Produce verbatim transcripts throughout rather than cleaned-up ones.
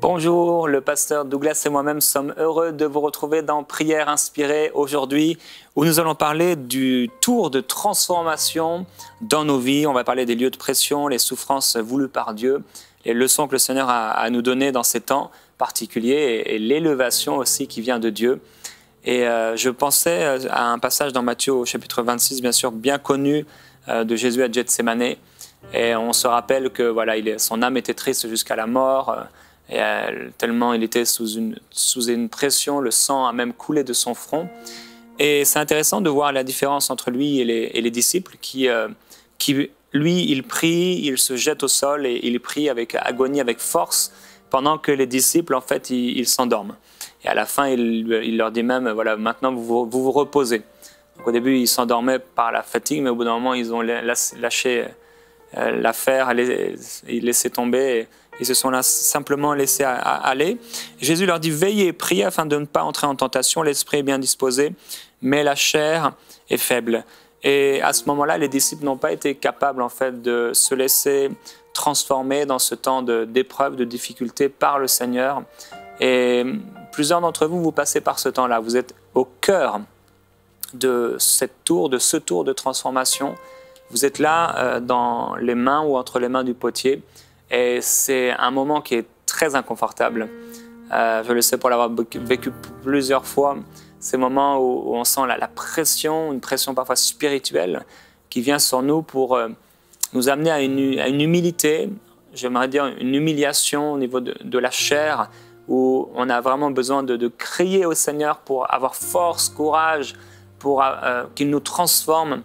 Bonjour, le pasteur Douglas et moi-même sommes heureux de vous retrouver dans Prière inspirée aujourd'hui où nous allons parler du tour de transformation dans nos vies. On va parler des lieux de pression, les souffrances voulues par Dieu, les leçons que le Seigneur a à nous donner dans ces temps particuliers et, et l'élévation aussi qui vient de Dieu. Et euh, je pensais à un passage dans Matthieu au chapitre vingt-six, bien sûr, bien connu euh, de Jésus à Gethsémanée. Et on se rappelle que voilà, il est, son âme était triste jusqu'à la mort. Euh, Et euh, tellement il était sous une, sous une pression, le sang a même coulé de son front. Et c'est intéressant de voir la différence entre lui et les, et les disciples qui, euh, qui, lui, il prie, il se jette au sol et il prie avec agonie, avec force, pendant que les disciples, en fait, ils, ils s'endorment. Et à la fin, il, il leur dit même, voilà, maintenant vous vous, vous, vous reposez. Donc, au début, ils s'endormaient par la fatigue, mais au bout d'un moment, ils ont lâché euh, l'affaire, ils laissaient tomber. Et, Ils se sont là simplement laissés aller. Jésus leur dit « Veillez, priez afin de ne pas entrer en tentation. L'esprit est bien disposé, mais la chair est faible. » Et à ce moment-là, les disciples n'ont pas été capables en fait, de se laisser transformer dans ce temps d'épreuve, de, de difficulté par le Seigneur. Et plusieurs d'entre vous, vous passez par ce temps-là. Vous êtes au cœur de cette tour, de ce tour de transformation. Vous êtes là euh, dans les mains ou entre les mains du potier. Et c'est un moment qui est très inconfortable. Euh, je le sais pour l'avoir vécu plusieurs fois. Ces moments où, où on sent la, la pression, une pression parfois spirituelle qui vient sur nous pour euh, nous amener à une, à une humilité, j'aimerais dire une humiliation au niveau de, de la chair, où on a vraiment besoin de, de crier au Seigneur pour avoir force, courage, pour euh, qu'il nous transforme.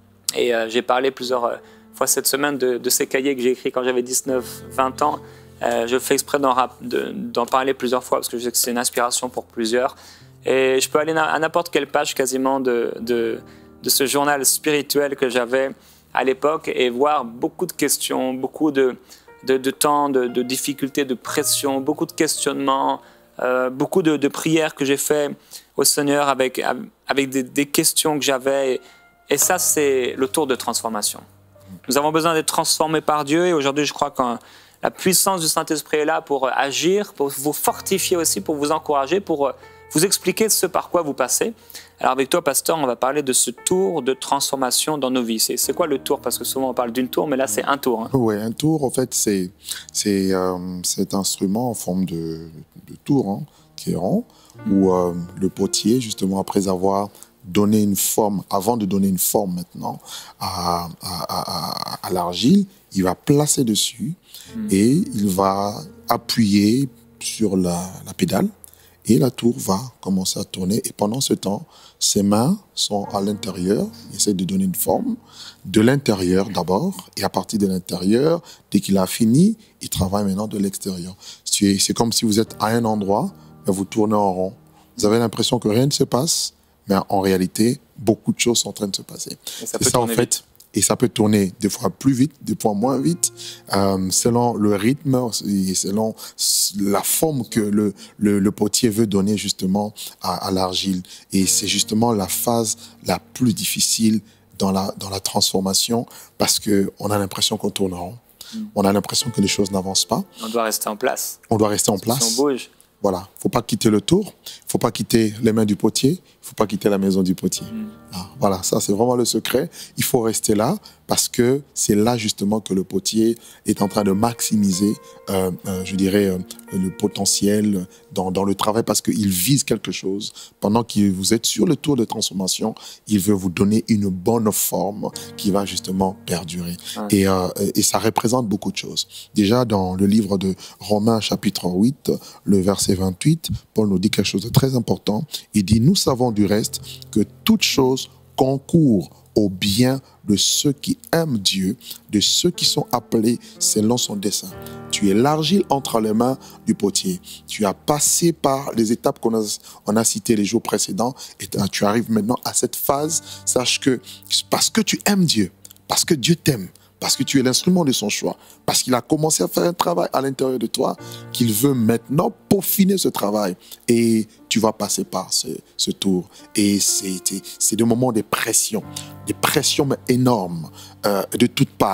Et euh, j'ai parlé plusieurs... Euh, fois cette semaine de, de ces cahiers que j'ai écrits quand j'avais dix-neuf vingt ans. Euh, je fais exprès d'en parler plusieurs fois parce que je sais que c'est une inspiration pour plusieurs. Et je peux aller à n'importe quelle page quasiment de, de, de ce journal spirituel que j'avais à l'époque et voir beaucoup de questions, beaucoup de, de, de temps, de, de difficultés, de pression, beaucoup de questionnements, euh, beaucoup de, de prières que j'ai fait au Seigneur avec, avec des, des questions que j'avais. Et, et ça, c'est le tour de transformation. Nous avons besoin d'être transformés par Dieu et aujourd'hui, je crois que la puissance du Saint-Esprit est là pour agir, pour vous fortifier aussi, pour vous encourager, pour vous expliquer ce par quoi vous passez. Alors avec toi, pasteur, on va parler de ce tour de transformation dans nos vies. C'est quoi le tour? Parce que souvent on parle d'une tour, mais là c'est un tour. Hein. Oui, un tour, en fait, c'est euh, cet instrument en forme de, de tour hein, qui est rond, où euh, le potier, justement, après avoir donner une forme, avant de donner une forme maintenant à, à, à, à l'argile, il va placer dessus mmh. et il va appuyer sur la, la pédale et la tour va commencer à tourner. Et pendant ce temps, ses mains sont à l'intérieur, il essaie de donner une forme de l'intérieur d'abord et à partir de l'intérieur, dès qu'il a fini, il travaille maintenant de l'extérieur. C'est comme si vous êtes à un endroit, et vous tournez en rond. Vous avez l'impression que rien ne se passe, mais en réalité, beaucoup de choses sont en train de se passer. Et ça, peut ça en fait, vite. Et ça peut tourner des fois plus vite, des fois moins vite, euh, selon le rythme et selon la forme que le, le, le potier veut donner justement à, à l'argile. Et c'est justement la phase la plus difficile dans la, dans la transformation parce qu'on a l'impression qu'on tourne en rond. Mm. On a l'impression que les choses n'avancent pas. On doit rester en place. On doit rester en place. Si on bouge. Voilà, il ne faut pas quitter le tour, il ne faut pas quitter les mains du potier, il ne faut pas quitter la maison du potier. Mmh. Ah, voilà, ça c'est vraiment le secret. Il faut rester là parce que c'est là justement que le potier est en train de maximiser, euh, euh, je dirais, euh, le potentiel dans, dans le travail parce qu'il vise quelque chose. Pendant que vous êtes sur le tour de transformation, il veut vous donner une bonne forme qui va justement perdurer. Mmh. Et, euh, et ça représente beaucoup de choses. Déjà dans le livre de Romains chapitre huit, le verset vingt-huit, Paul nous dit quelque chose de très important. Il dit, nous savons du reste que toute chose concourt au bien de ceux qui aiment Dieu, de ceux qui sont appelés selon son dessein. Tu es l'argile entre les mains du potier. Tu as passé par les étapes qu'on a, on a citées les jours précédents et tu arrives maintenant à cette phase. Sache que parce que tu aimes Dieu, parce que Dieu t'aime, parce que tu es l'instrument de son choix, parce qu'il a commencé à faire un travail à l'intérieur de toi, qu'il veut maintenant peaufiner ce travail. Et tu vas passer par ce, ce tour. Et c'est des moments de pression, des pressions énormes, euh, de toutes parts,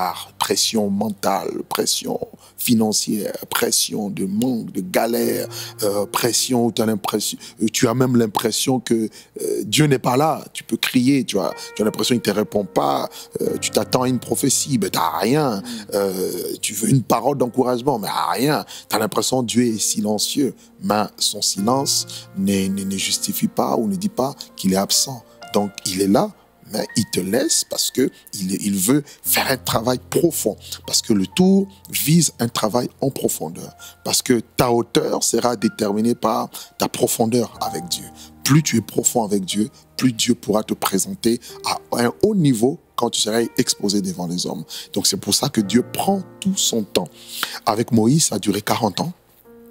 pression mentale, pression financière, pression de manque, de galère, euh, pression où tu as l'impression, tu as même l'impression que euh, Dieu n'est pas là. Tu peux crier, tu as, tu as l'impression qu'il ne te répond pas, euh, tu t'attends à une prophétie, mais tu n'as rien. Euh, tu veux une parole d'encouragement, mais rien. Tu as l'impression que Dieu est silencieux, mais son silence ne, ne, ne justifie pas ou ne dit pas qu'il est absent. Donc il est là, mais il te laisse parce qu'il il veut faire un travail profond. Parce que le tour vise un travail en profondeur. Parce que ta hauteur sera déterminée par ta profondeur avec Dieu. Plus tu es profond avec Dieu, plus Dieu pourra te présenter à un haut niveau quand tu seras exposé devant les hommes. Donc c'est pour ça que Dieu prend tout son temps. Avec Moïse, ça a duré quarante ans.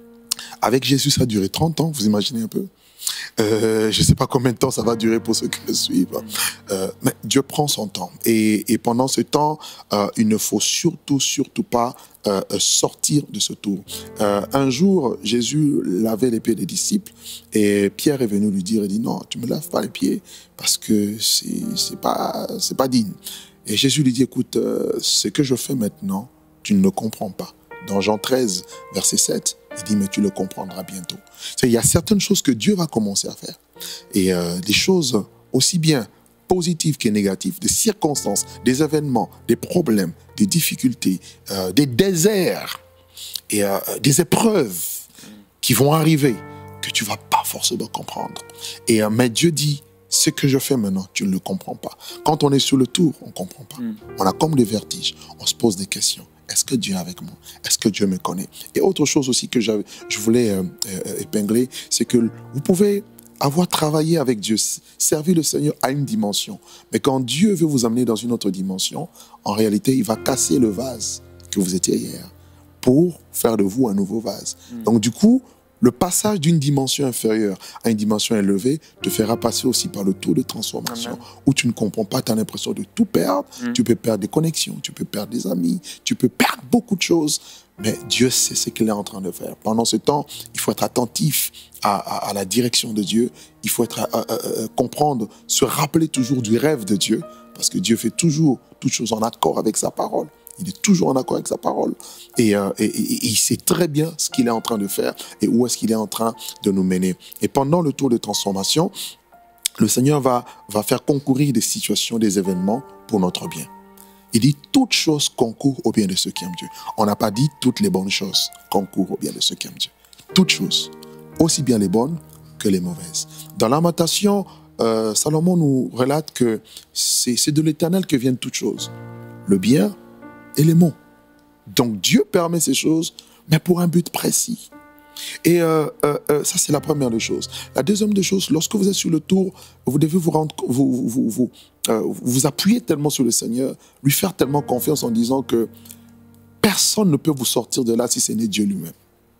Avec Jésus, ça a duré trente ans, vous imaginez un peu? Euh, je ne sais pas combien de temps ça va durer pour ceux qui le suivent. Euh, mais Dieu prend son temps. Et, et pendant ce temps, euh, il ne faut surtout, surtout pas euh, sortir de ce tour. Euh, un jour, Jésus lavait les pieds des disciples et Pierre est venu lui dire, il dit, non, tu ne me laves pas les pieds parce que ce n'est pas, c'est pas digne. Et Jésus lui dit, écoute, euh, ce que je fais maintenant, tu ne le comprends pas. Dans Jean treize, verset sept, il dit, mais tu le comprendras bientôt. Il y a certaines choses que Dieu va commencer à faire. Et euh, des choses aussi bien positives que négatives, des circonstances, des événements, des problèmes, des difficultés, euh, des déserts et euh, des épreuves qui vont arriver que tu ne vas pas forcément comprendre. Et, euh, mais Dieu dit, ce que je fais maintenant, tu ne le comprends pas. Quand on est sur le tour, on ne comprend pas. Mm. On a comme des vertiges, on se pose des questions. Est-ce que Dieu est avec moi? Est-ce que Dieu me connaît? Et autre chose aussi que je voulais euh, euh, épingler, c'est que vous pouvez avoir travaillé avec Dieu, servir le Seigneur à une dimension. Mais quand Dieu veut vous amener dans une autre dimension, en réalité, il va casser le vase que vous étiez hier pour faire de vous un nouveau vase. Mmh. Donc du coup, le passage d'une dimension inférieure à une dimension élevée te fera passer aussi par le tour de transformation. Amen. Où tu ne comprends pas, tu as l'impression de tout perdre. Mm. Tu peux perdre des connexions, tu peux perdre des amis, tu peux perdre beaucoup de choses. Mais Dieu sait ce qu'il est en train de faire. Pendant ce temps, il faut être attentif à, à, à la direction de Dieu. Il faut être, à, à, à, à comprendre, se rappeler toujours du rêve de Dieu. Parce que Dieu fait toujours toutes choses en accord avec sa parole. Il est toujours en accord avec sa parole. Et, euh, et, et, et il sait très bien ce qu'il est en train de faire et où est-ce qu'il est en train de nous mener. Et pendant le tour de transformation, le Seigneur va, va faire concourir des situations, des événements pour notre bien. Il dit toutes choses concourent au bien de ceux qui aiment Dieu. On n'a pas dit toutes les bonnes choses concourent au bien de ceux qui aiment Dieu. Toutes choses, aussi bien les bonnes que les mauvaises. Dans Lamentation, euh, Salomon nous relate que c'est de l'Éternel que viennent toutes choses. Le bien et les maux. Donc Dieu permet ces choses, mais pour un but précis. Et euh, euh, euh, ça, c'est la première des choses. La deuxième des choses, lorsque vous êtes sur le tour, vous devez vous rendre, vous, vous, vous, euh, vous appuyer tellement sur le Seigneur, lui faire tellement confiance en disant que personne ne peut vous sortir de là si ce n'est Dieu lui-même.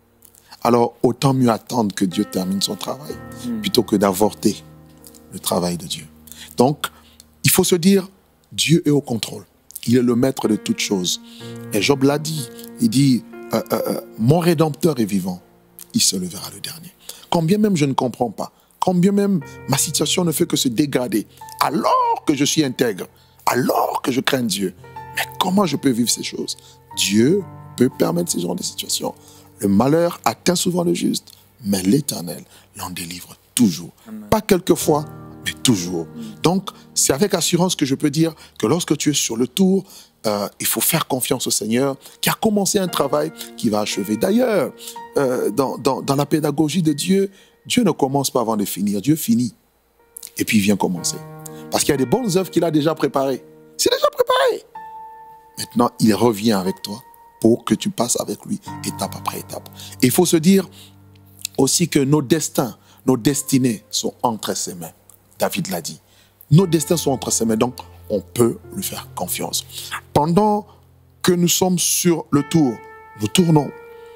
Alors, autant mieux attendre que Dieu termine son travail, mmh. plutôt que d'avorter le travail de Dieu. Donc, il faut se dire, Dieu est au contrôle. Il est le maître de toutes choses. Et Job l'a dit, il dit, euh, euh, mon Rédempteur est vivant, il se levera le dernier. Quand bien même je ne comprends pas, quand bien même ma situation ne fait que se dégrader, alors que je suis intègre, alors que je crains Dieu, mais comment je peux vivre ces choses? Dieu peut permettre ces genres de situations. Le malheur atteint souvent le juste, mais l'Éternel l'en délivre toujours. Amen. Pas quelquefois, mais toujours. Mm. Donc, c'est avec assurance que je peux dire que lorsque tu es sur le tour, euh, il faut faire confiance au Seigneur qui a commencé un travail qui va achever. D'ailleurs, euh, dans, dans, dans la pédagogie de Dieu, Dieu ne commence pas avant de finir. Dieu finit et puis il vient commencer. Parce qu'il y a des bonnes œuvres qu'il a déjà préparées. C'est déjà préparé. Maintenant, il revient avec toi pour que tu passes avec lui étape après étape. Et il faut se dire aussi que nos destins, nos destinées sont entre ses mains. David l'a dit. Nos destins sont entre ses mains, donc on peut lui faire confiance. Pendant que nous sommes sur le tour, nous tournons.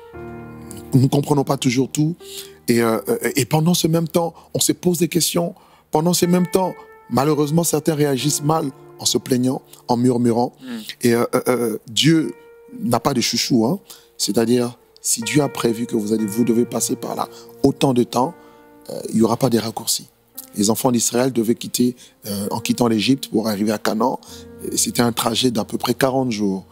Nous ne comprenons pas toujours tout. Et, euh, et pendant ce même temps, on se pose des questions. Pendant ce même temps, malheureusement, certains réagissent mal en se plaignant, en murmurant. Mm. Et euh, euh, Dieu n'a pas de chouchou. Hein. C'est-à-dire, si Dieu a prévu que vous, allez, vous devez passer par là autant de temps, euh, il n'y aura pas de raccourcis. Les enfants d'Israël devaient quitter, euh, en quittant l'Égypte pour arriver à Canaan. C'était un trajet d'à peu près quarante jours.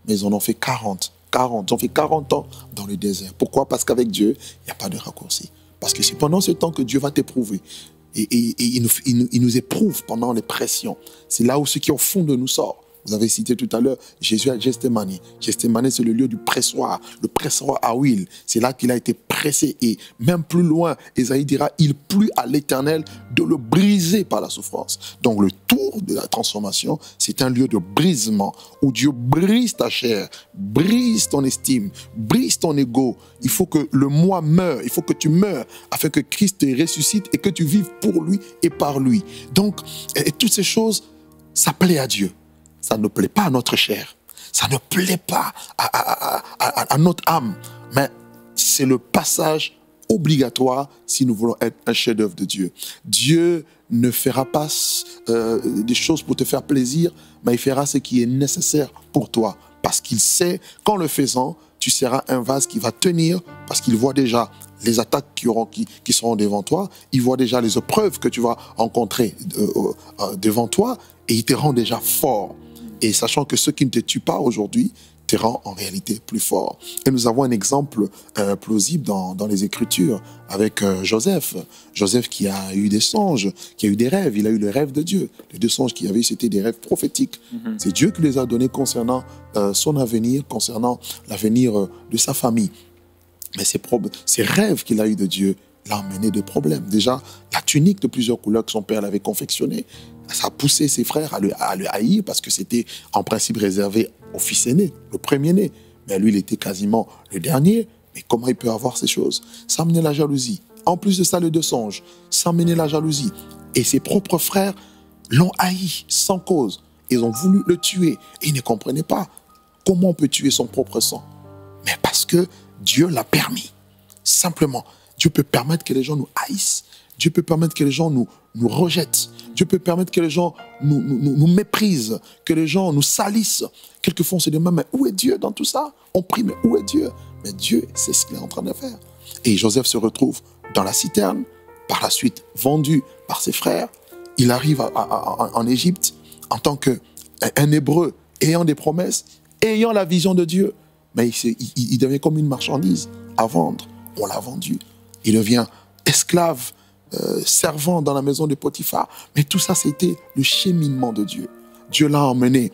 mais ils en ont fait quarante. quarante. Ils ont fait quarante ans dans le désert. Pourquoi? Parce qu'avec Dieu, il n'y a pas de raccourci. Parce que c'est pendant ce temps que Dieu va t'éprouver. Et, et, et il, nous, il, nous, il nous éprouve pendant les pressions. C'est là où ce qui est au fond de nous sort. Vous avez cité tout à l'heure Jésus à Gethsémani. Gethsémani, c'est le lieu du pressoir, le pressoir à huile. C'est là qu'il a été pressé. Et même plus loin, Ésaïe dira, il plut à l'Éternel de le briser par la souffrance. Donc le tour de la transformation, c'est un lieu de brisement où Dieu brise ta chair, brise ton estime, brise ton ego. Il faut que le moi meure, il faut que tu meurs afin que Christ te ressuscite et que tu vives pour lui et par lui. Donc, et, et toutes ces choses, ça plaît à Dieu. Ça ne plaît pas à notre chair. Ça ne plaît pas à, à, à, à notre âme. Mais c'est le passage obligatoire si nous voulons être un chef-d'œuvre de Dieu. Dieu ne fera pas euh, des choses pour te faire plaisir, mais il fera ce qui est nécessaire pour toi. Parce qu'il sait qu'en le faisant, tu seras un vase qui va tenir, parce qu'il voit déjà les attaques qui, auront, qui, qui seront devant toi, il voit déjà les épreuves que tu vas rencontrer euh, euh, devant toi, et il te rend déjà fort. Et sachant que ce qui ne te tue pas aujourd'hui te rend en réalité plus fort. Et nous avons un exemple euh, plausible dans, dans les Écritures avec euh, Joseph. Joseph qui a eu des songes, qui a eu des rêves. Il a eu le rêve de Dieu. Les deux songes qu'il avait eu, c'était des rêves prophétiques. Mm-hmm. C'est Dieu qui les a donnés concernant euh, son avenir, concernant l'avenir euh, de sa famille. Mais ces, ces rêves qu'il a eu de Dieu l'ont mené de problèmes. Déjà, la tunique de plusieurs couleurs que son père l'avait confectionnée, ça a poussé ses frères à le, à le haïr parce que c'était en principe réservé au fils aîné, le premier-né. Mais lui, il était quasiment le dernier. Mais comment il peut avoir ces choses? Ça a mené la jalousie. En plus de ça, les deux songes, ça a mené la jalousie. Et ses propres frères l'ont haï sans cause. Ils ont voulu le tuer. Et ils ne comprenaient pas comment on peut tuer son propre sang. Mais parce que Dieu l'a permis. Simplement, Dieu peut permettre que les gens nous haïssent. Dieu peut permettre que les gens nous, nous rejettent. Dieu peut permettre que les gens nous, nous, nous méprisent, que les gens nous salissent. Quelquefois, on se demande, mais où est Dieu dans tout ça? On prie, mais où est Dieu? Mais Dieu, c'est ce qu'il est en train de faire. Et Joseph se retrouve dans la citerne, par la suite vendu par ses frères. Il arrive à, à, à, en Égypte en tant qu'un Hébreu ayant des promesses, ayant la vision de Dieu. Mais il, il, il devient comme une marchandise à vendre. On l'a vendu. Il devient esclave, Euh, servant dans la maison de Potiphar. Mais tout ça, c'était le cheminement de Dieu. Dieu l'a emmené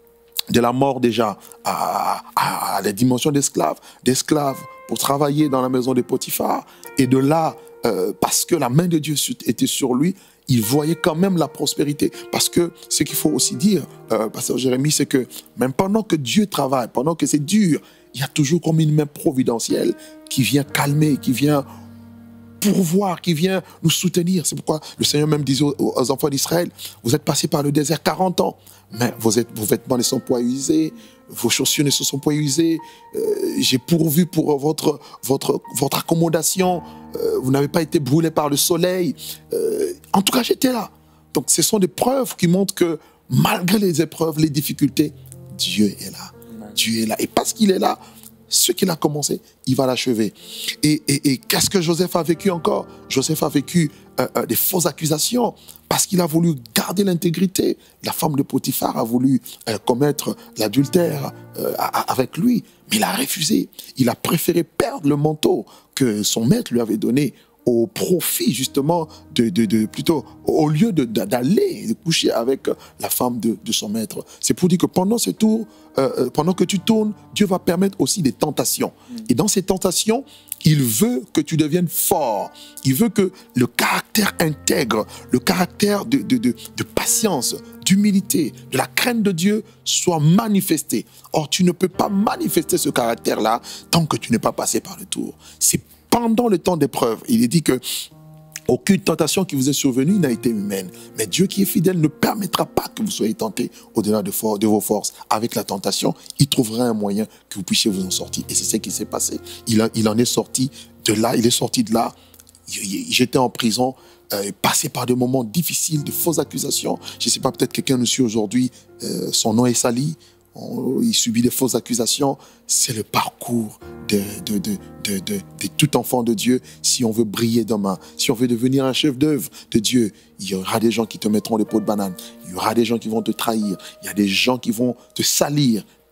de la mort déjà à, à, à la dimension d'esclave, d'esclave pour travailler dans la maison de Potiphar. Et de là, euh, parce que la main de Dieu était sur lui, il voyait quand même la prospérité. Parce que ce qu'il faut aussi dire, euh, pasteur Jérémie, c'est que même pendant que Dieu travaille, pendant que c'est dur, il y a toujours comme une main providentielle qui vient calmer, qui vient pourvoir, qui vient nous soutenir. C'est pourquoi le Seigneur même disait aux, aux enfants d'Israël, vous êtes passés par le désert quarante ans, mais vous êtes, vos vêtements ne sont point usés, vos chaussures ne se sont point usées, euh, j'ai pourvu pour votre, votre, votre accommodation, euh, vous n'avez pas été brûlés par le soleil. Euh, en tout cas, j'étais là. Donc, ce sont des preuves qui montrent que malgré les épreuves, les difficultés, Dieu est là. Amen. Dieu est là. Et parce qu'il est là, ce qu'il a commencé, il va l'achever. Et, et, et qu'est-ce que Joseph a vécu encore? Joseph a vécu euh, euh, des fausses accusations parce qu'il a voulu garder l'intégrité. La femme de Potiphar a voulu euh, commettre l'adultère euh, avec lui, mais il a refusé. Il a préféré perdre le manteau que son maître lui avait donné au profit justement de, de, de plutôt au lieu de, d'aller de coucher avec la femme de, de son maître. C'est pour dire que pendant ce tour, euh, pendant que tu tournes, Dieu va permettre aussi des tentations. Mm. Et dans ces tentations, il veut que tu deviennes fort. Il veut que le caractère intègre, le caractère de, de, de, de patience, d'humilité, de la crainte de Dieu soit manifesté. Or, tu ne peux pas manifester ce caractère-là tant que tu n'es pas passé par le tour. C'est pendant le temps d'épreuve, il est dit que aucune tentation qui vous est survenue n'a été humaine. Mais Dieu qui est fidèle ne permettra pas que vous soyez tentés au-delà de, for- de vos forces. Avec la tentation, il trouvera un moyen que vous puissiez vous en sortir. Et c'est ce qui s'est passé. Il, a, il en est sorti de là, il est sorti de là. J'étais en prison, euh, passé par des moments difficiles, de fausses accusations. Je ne sais pas, peut-être quelqu'un nous suit aujourd'hui, euh, son nom est sali. On, il subit des fausses accusations. C'est le parcours de, de, de, de, de, de tout enfant de Dieu. Si on veut briller demain, si on veut devenir un chef d'œuvre de Dieu, il y aura des gens qui te mettront les peaux de banane. Il y aura des gens qui vont te trahir. Il y a des gens qui vont te salir.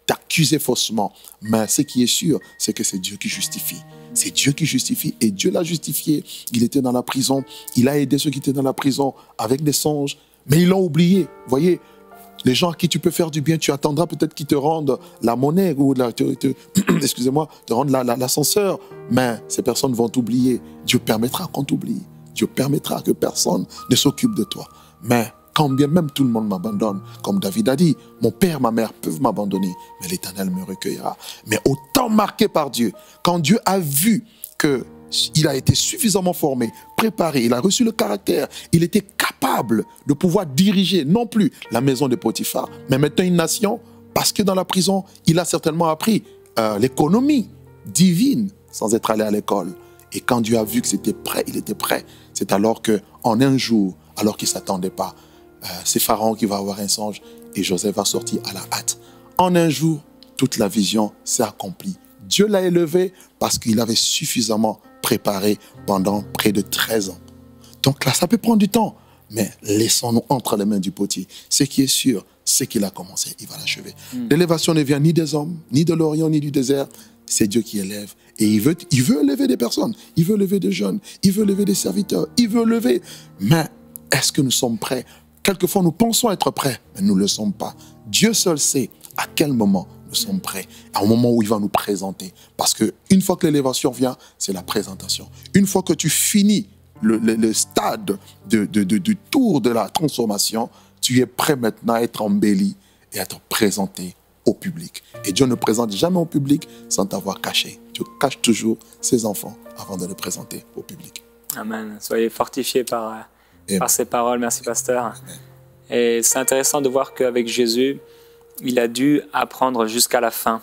t'accuser faussement. Mais ce qui est sûr, c'est que c'est Dieu qui justifie. C'est Dieu qui justifie et Dieu l'a justifié. Il était dans la prison, il a aidé ceux qui étaient dans la prison avec des songes, mais ils l'ont oublié. Vous voyez, les gens à qui tu peux faire du bien, tu attendras peut-être qu'ils te rendent la monnaie ou la, te, te, excusez-moi, te rendent la, la, l'ascenseur, mais ces personnes vont t'oublier. Dieu permettra qu'on t'oublie. Dieu permettra que personne ne s'occupe de toi. Mais quand bien même tout le monde m'abandonne, comme David a dit, mon père, ma mère peuvent m'abandonner, mais l'Éternel me recueillera. Mais au temps marqué par Dieu, quand Dieu a vu qu'il a été suffisamment formé, préparé, il a reçu le caractère, il était capable de pouvoir diriger non plus la maison de Potiphar, mais maintenant une nation, parce que dans la prison, il a certainement appris euh, l'économie divine sans être allé à l'école. Et quand Dieu a vu que c'était prêt, il était prêt. C'est alors qu'en un jour, alors qu'il ne s'attendait pas, euh, c'est Pharaon qui va avoir un songe et Joseph va sortir à la hâte. En un jour, toute la vision s'est accomplie. Dieu l'a élevé parce qu'il avait suffisamment préparé pendant près de treize ans. Donc là, ça peut prendre du temps, mais laissons-nous entre les mains du potier. Ce qui est sûr, c'est qu'il a commencé, il va l'achever. Mm. L'élévation ne vient ni des hommes, ni de l'Orient, ni du désert. C'est Dieu qui élève. Et il veut, il veut élever des personnes. Il veut élever des jeunes. Il veut élever des serviteurs. Il veut élever. Mais est-ce que nous sommes prêts? Quelquefois, nous pensons être prêts, mais nous ne le sommes pas. Dieu seul sait à quel moment nous sommes prêts. À un moment où il va nous présenter. Parce qu'une fois que l'élévation vient, c'est la présentation. Une fois que tu finis le, le, le stade de, de, de, du tour de la transformation, tu es prêt maintenant à être embelli et à te présenter au public. Et Dieu ne présente jamais au public sans t'avoir caché. Dieu cache toujours ses enfants avant de les présenter au public. Amen. Soyez fortifiés par, par ces paroles. Merci, pasteur. Amen. Et c'est intéressant de voir qu'avec Jésus, il a dû apprendre jusqu'à la fin.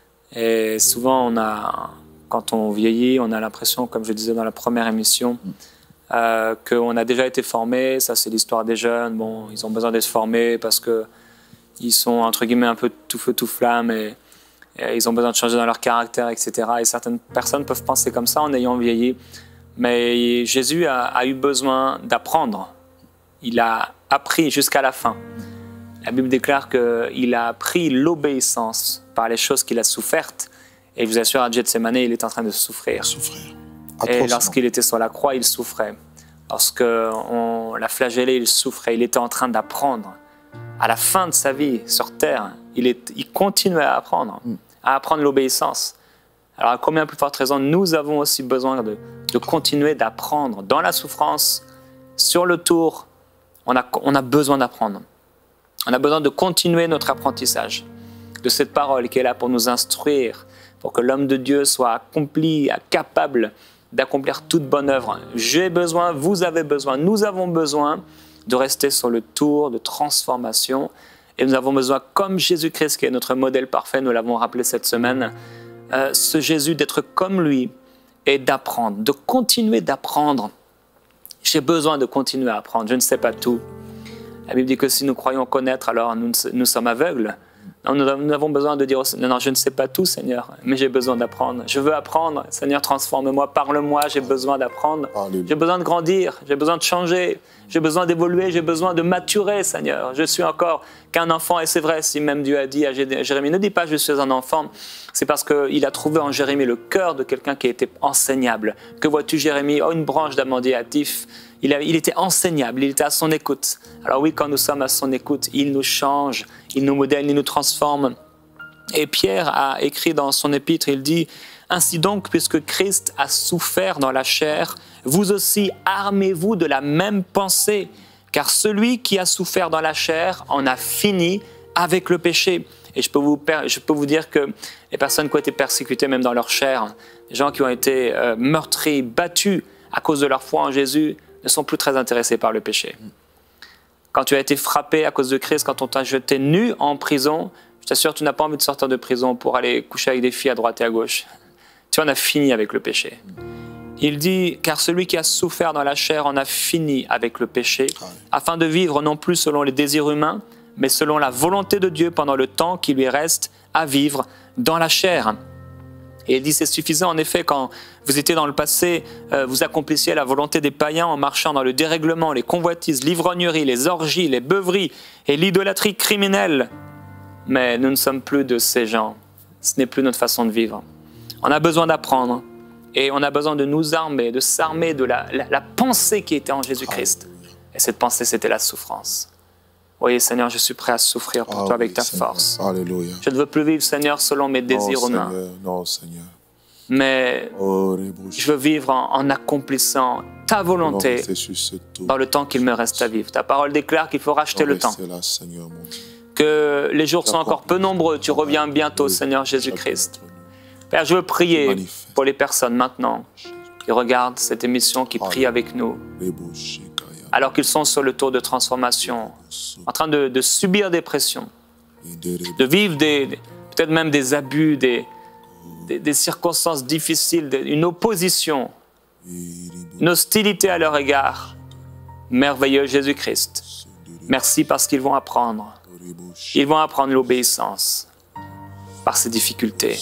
Et souvent, on a, quand on vieillit, on a l'impression, comme je disais dans la première émission, mm. euh, qu'on a déjà été formé. Ça, c'est l'histoire des jeunes. Bon, ils ont besoin d'être formés parce que ils sont, entre guillemets, un peu tout feu, tout flamme et, et ils ont besoin de changer dans leur caractère, et cetera. Et certaines personnes peuvent penser comme ça en ayant vieilli. Mais Jésus a, a eu besoin d'apprendre. Il a appris jusqu'à la fin. La Bible déclare qu'il a appris l'obéissance par les choses qu'il a souffertes. Et je vous assure, à Gethsémane, il est en train de souffrir. Souffrir. Et lorsqu'il était sur la croix, il souffrait. Lorsqu'on l'a flagellé, il souffrait. Il était en train d'apprendre. À la fin de sa vie sur terre, il, est, il continuait à apprendre, à apprendre l'obéissance. Alors à combien plus forte raison, nous avons aussi besoin de, de continuer d'apprendre dans la souffrance, sur le tour, on a, on a besoin d'apprendre. On a besoin de continuer notre apprentissage de cette parole qui est là pour nous instruire, pour que l'homme de Dieu soit accompli, capable d'accomplir toute bonne œuvre. J'ai besoin, vous avez besoin, nous avons besoin de rester sur le tour de transformation. Et nous avons besoin, comme Jésus-Christ, qui est notre modèle parfait, nous l'avons rappelé cette semaine, euh, ce Jésus, d'être comme lui et d'apprendre, de continuer d'apprendre. J'ai besoin de continuer à apprendre, je ne sais pas tout. La Bible dit que si nous croyons connaître, alors nous, nous sommes aveugles. Non, nous, nous avons besoin de dire, non, non, je ne sais pas tout, Seigneur, mais j'ai besoin d'apprendre. Je veux apprendre, Seigneur, transforme-moi, parle-moi, j'ai besoin d'apprendre. J'ai besoin de grandir, j'ai besoin de changer, j'ai besoin d'évoluer, j'ai besoin de maturer, Seigneur. Je suis encore qu'un enfant, et c'est vrai, si même Dieu a dit à Jérémie, ne dis pas je suis un enfant, c'est parce qu'il a trouvé en Jérémie le cœur de quelqu'un qui était enseignable. Que vois-tu, Jérémie? Oh, une branche d'amandier hâtif. Il, a, il était enseignable, il était à son écoute. Alors oui, quand nous sommes à son écoute, il nous change, il nous modèle, il nous transforme. Et Pierre a écrit dans son épître, il dit « Ainsi donc, puisque Christ a souffert dans la chair, vous aussi armez-vous de la même pensée, car celui qui a souffert dans la chair en a fini avec le péché. » Et je peux, vous, je peux vous dire que les personnes qui ont été persécutées même dans leur chair, les gens qui ont été euh, meurtris, battus à cause de leur foi en Jésus, ne sont plus très intéressés par le péché. Quand tu as été frappé à cause de Christ, quand on t'a jeté nu en prison, je t'assure, tu n'as pas envie de sortir de prison pour aller coucher avec des filles à droite et à gauche. Tu en as fini avec le péché. Il dit, car celui qui a souffert dans la chair en a fini avec le péché, afin de vivre non plus selon les désirs humains, mais selon la volonté de Dieu pendant le temps qui lui reste à vivre dans la chair. Et il dit, c'est suffisant en effet quand vous étiez dans le passé, euh, vous accomplissiez la volonté des païens en marchant dans le dérèglement, les convoitises, l'ivrognerie, les orgies, les beuveries et l'idolâtrie criminelle. Mais nous ne sommes plus de ces gens. Ce n'est plus notre façon de vivre. On a besoin d'apprendre. Et on a besoin de nous armer, de s'armer de la, la, la pensée qui était en Jésus-Christ. Et cette pensée, c'était la souffrance. Oui, Seigneur, je suis prêt à souffrir pour Ah toi avec oui, ta Seigneur. force. Alléluia. Je ne veux plus vivre, Seigneur, selon mes désirs non, humains. Seigneur, non, Seigneur. Mais Oh, Rebouche. je veux vivre en, en accomplissant ta volonté Restez sur ce tour. dans le temps qu'il me reste à vivre. Ta parole déclare qu'il faut racheter le temps. Restez là, Seigneur, mon Dieu. Que les jours sont encore peu nombreux. Tu reviens bientôt, Seigneur Jésus-Christ. Père, je veux prier pour les personnes maintenant qui regardent cette émission, qui prient avec nous, Rebouche. alors qu'ils sont sur le tour de transformation, en train de, de subir des pressions, de vivre des, des- peut-être même des abus, des, des, des circonstances difficiles, des- une opposition, une hostilité à leur égard. Merveilleux Jésus-Christ, merci parce qu'ils vont apprendre. Ils vont apprendre l'obéissance par ces difficultés.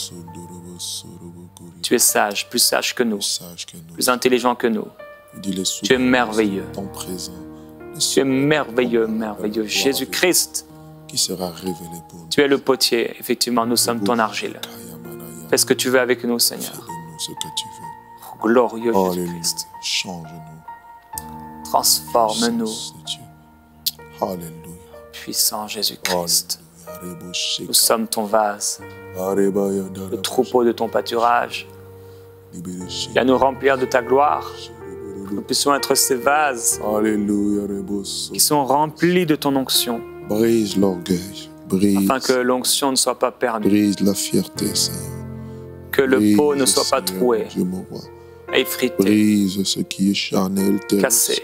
Tu es sage, plus sage que nous, Sage que nous. plus intelligent que nous. Dis-les Tu es merveilleux. Ton présent. Tu es merveilleux, merveilleux. Jésus-Christ, Qui sera révélé pour nous. tu es le potier. Effectivement, nous sommes ton argile. Fais ce que tu veux avec nous, Seigneur. Fais-de-nous ce que tu veux. Glorieux Alléluia. Jésus-Christ. Change-nous. Transforme-nous, Puissance de Dieu. Alléluia. puissant Jésus-Christ. Alléluia. Rebouche. Nous sommes ton vase, Arebaya le darabouche. troupeau de ton pâturage. Libéré. Viens nous remplir de ta gloire. Nous puissions être ces vases Alléluia. Rebouche. qui sont remplis de ton onction, Brise l'orgueil. Brise. afin que l'onction ne soit pas perdue, Brise la fierté, Seigneur. que le Brise, pot ne soit pas Seigneur, troué, Dieu mon roi. effrité, Brise ce qui est charnel, terrestre. cassé.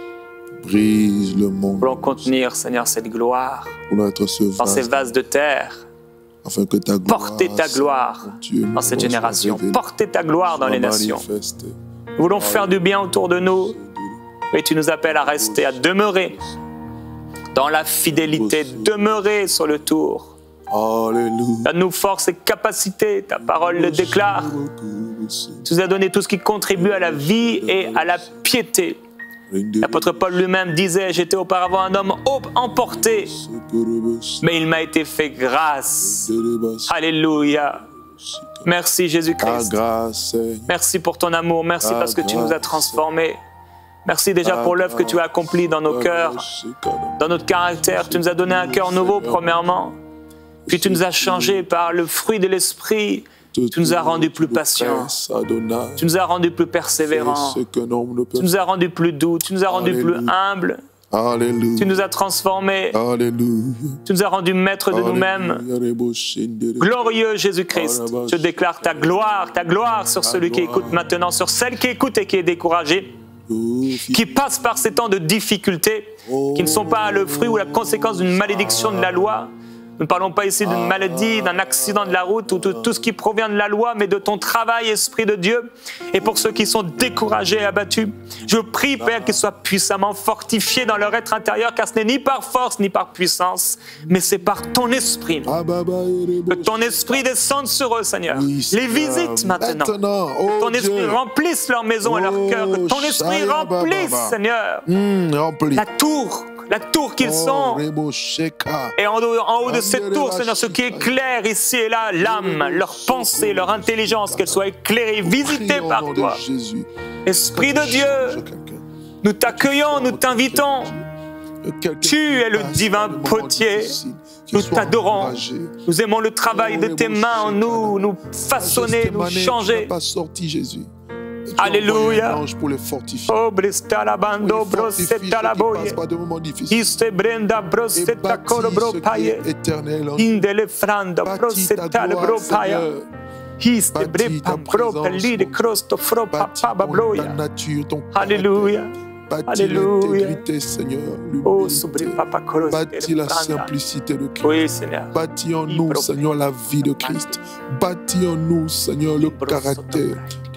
Brise le monde. Nous voulons contenir, Seigneur, cette gloire Pour être ce dans ces vase, vases de terre. afin que ta gloire, Portez ta gloire Seigneur, mon Dieu, dans cette soit génération. révélée, Portez ta gloire dans soit les nations. manifestée. Nous voulons faire du bien autour de nous. Et tu nous appelles à rester, à demeurer dans la fidélité, demeurer sur le tour. Alléluia. Donne-nous force et capacité, ta parole le déclare. Tu nous as donné tout ce qui contribue à la vie et à la piété. L'apôtre Paul lui-même disait, j'étais auparavant un homme emporté, mais il m'a été fait grâce. Alléluia. Merci Ta Jésus-Christ. grâce, Seigneur. Merci pour ton amour. Merci parce que tu nous as transformés. Merci déjà pour l'œuvre que tu as accomplie dans nos cœurs, dans notre caractère. Tu nous as donné un cœur nouveau, premièrement. Puis tu nous as changés par le fruit de l'Esprit. Tu nous as rendus plus patients. Tu nous as rendus plus persévérants. Tu nous as rendus plus doux. Tu nous as rendus plus humbles. Alléluia. Tu nous as transformés. Alléluia. Tu nous as rendus maîtres de nous-mêmes. Alléluia. Glorieux Jésus-Christ, je déclare ta gloire, ta gloire sur celui qui écoute maintenant, sur celle qui écoute et qui est découragée, qui passe par ces temps de difficulté, qui ne sont pas le fruit ou la conséquence d'une malédiction de la loi. Nous ne parlons pas ici d'une maladie, d'un accident de la route ou de tout ce qui provient de la loi, mais de ton travail, Esprit de Dieu. Et pour ceux qui sont découragés et abattus, je prie, Père, qu'ils soient puissamment fortifiés dans leur être intérieur, car ce n'est ni par force ni par puissance, mais c'est par ton Esprit. Que ton Esprit descende sur eux, Seigneur. Les visite maintenant. Que ton Esprit remplisse leur maison et leur cœur. Que ton Esprit remplisse, Seigneur, la tour. La tour qu'ils sont. Et en haut, en haut de cette tour, Seigneur, ce qui éclaire ici et là, l'âme, leur pensée, leur intelligence, qu'elle soit éclairée, visitée par toi. Esprit de Dieu, nous t'accueillons, nous t'invitons. Tu es le divin potier. Nous t'adorons. Nous aimons le travail de tes mains en nous, nous façonner, nous changer. Alléluia. Oh, bresta la bando, brosetta la boye. Iste brenda, brosetta coro bro paye. Indele franda, brosetta le bro paye. Iste brepa bro pelli de crosto fro papa babloya. Alléluia. Alléluia. Oh, sobre papa coro. Bâtis la simplicité de Christ. Oui, Seigneur. Bâtis en nous, Seigneur, la vie de Christ. Bâtis en nous, Seigneur, le caractère.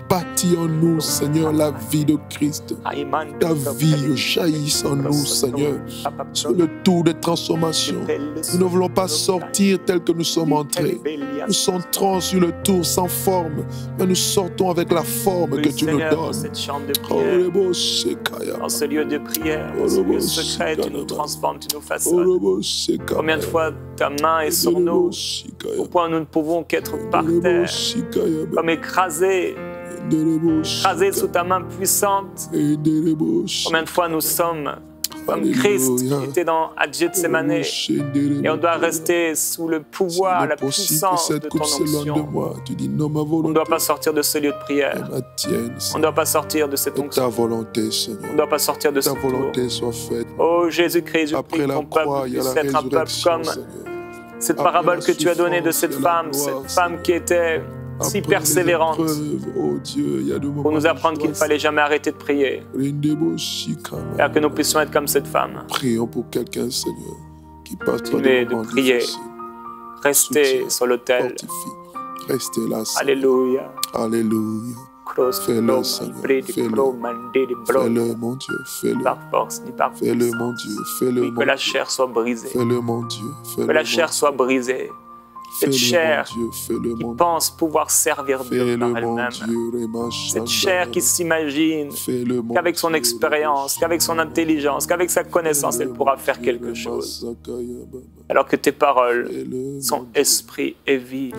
bâtis en nous, Seigneur, la vie de Christ. Ta vie jaillisse en nous, Seigneur, sur le tour de transformation. Nous ne voulons pas sortir tel que nous sommes entrés. Nous centrons sur le tour sans forme, mais nous sortons avec la forme que tu nous donnes. Dans cette chambre de prière, dans ce lieu de prière, dans ce lieu secret, tu nous transformes, tu nous façonnes. Combien de fois ta main est sur nous, au point où nous ne pouvons qu'être par terre, comme écrasés, écrasés sous ta main puissante. Combien de fois nous sommes comme Christ qui était dans à Gethsemane, et on doit rester sous le pouvoir, la puissance de ton onction. On ne doit pas sortir de ce lieu de prière. On ne doit pas sortir de cette onction. On ne doit pas sortir de ce tour. Oh Jésus-Christ, je prie que ton peuple puisse être un peuple comme cette parabole que tu as donnée de cette femme, cette femme qui était si persévérante, pour nous apprendre qu'il ne fallait jamais arrêter de prier, et que nous puissions être comme cette femme. Prions pour quelqu'un, Seigneur, qui passe Continuez de prier, restez sur l'autel. Restez là, Seigneur. Alléluia. Alléluia. Fais-le, Seigneur. Fais-le. Fais-le, mon Dieu. Fais-le. Par force ni par Fais-le, mon Dieu. Fais-le, oui, mon que la Dieu. chair soit brisée. Fais-le, mon Dieu. Que la chair soit brisée. Cette chair qui pense pouvoir servir Dieu par elle-même. Cette chair qui s'imagine qu'avec son expérience, qu'avec son intelligence, qu'avec sa connaissance, elle pourra faire quelque chose. Alors que tes paroles sont esprit et vie.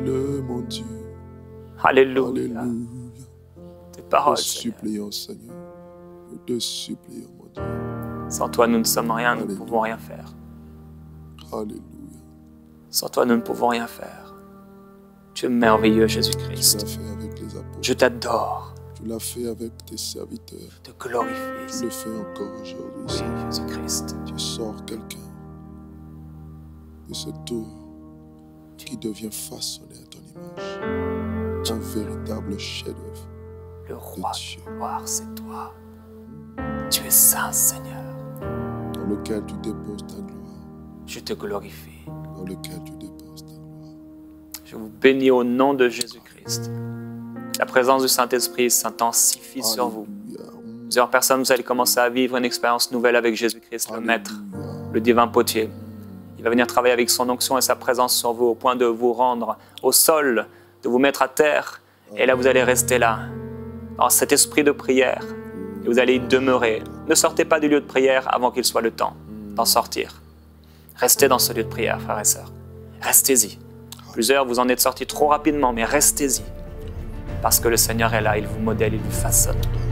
Alléluia. Tes paroles, Seigneur. Seigneur. Nous te supplions, mon Dieu. Sans toi, nous ne sommes rien, nous ne pouvons rien faire. Alléluia. Sans toi, nous ne pouvons rien faire. Tu es merveilleux, Jésus-Christ. Tu l'as fait avec les apôtres. Je t'adore. Tu l'as fait avec tes serviteurs. Je te glorifie. Tu le fais encore aujourd'hui. Oui, Jésus-Christ. Tu sors quelqu'un de ce tour qui devient façonné à ton image. Un véritable chef-d'œuvre. Le roi de gloire, c'est toi. Tu es saint, Seigneur. Dans lequel tu déposes ta gloire. Je te glorifie. Dans lequel tu déposes ta gloire. Je vous bénis au nom de Jésus-Christ. La présence du Saint-Esprit s'intensifie Alléluia. Sur vous. Plusieurs personnes, vous allez commencer à vivre une expérience nouvelle avec Jésus-Christ, le Maître, le divin potier. Il va venir travailler avec son onction et sa présence sur vous au point de vous rendre au sol, de vous mettre à terre. Et là, vous allez rester là, dans cet esprit de prière. Et vous allez y demeurer. Ne sortez pas du lieu de prière avant qu'il soit le temps d'en sortir. Restez dans ce lieu de prière, frères et sœurs. Restez-y. Plusieurs, vous en êtes sortis trop rapidement, mais restez-y. Parce que le Seigneur est là, il vous modèle, il vous façonne.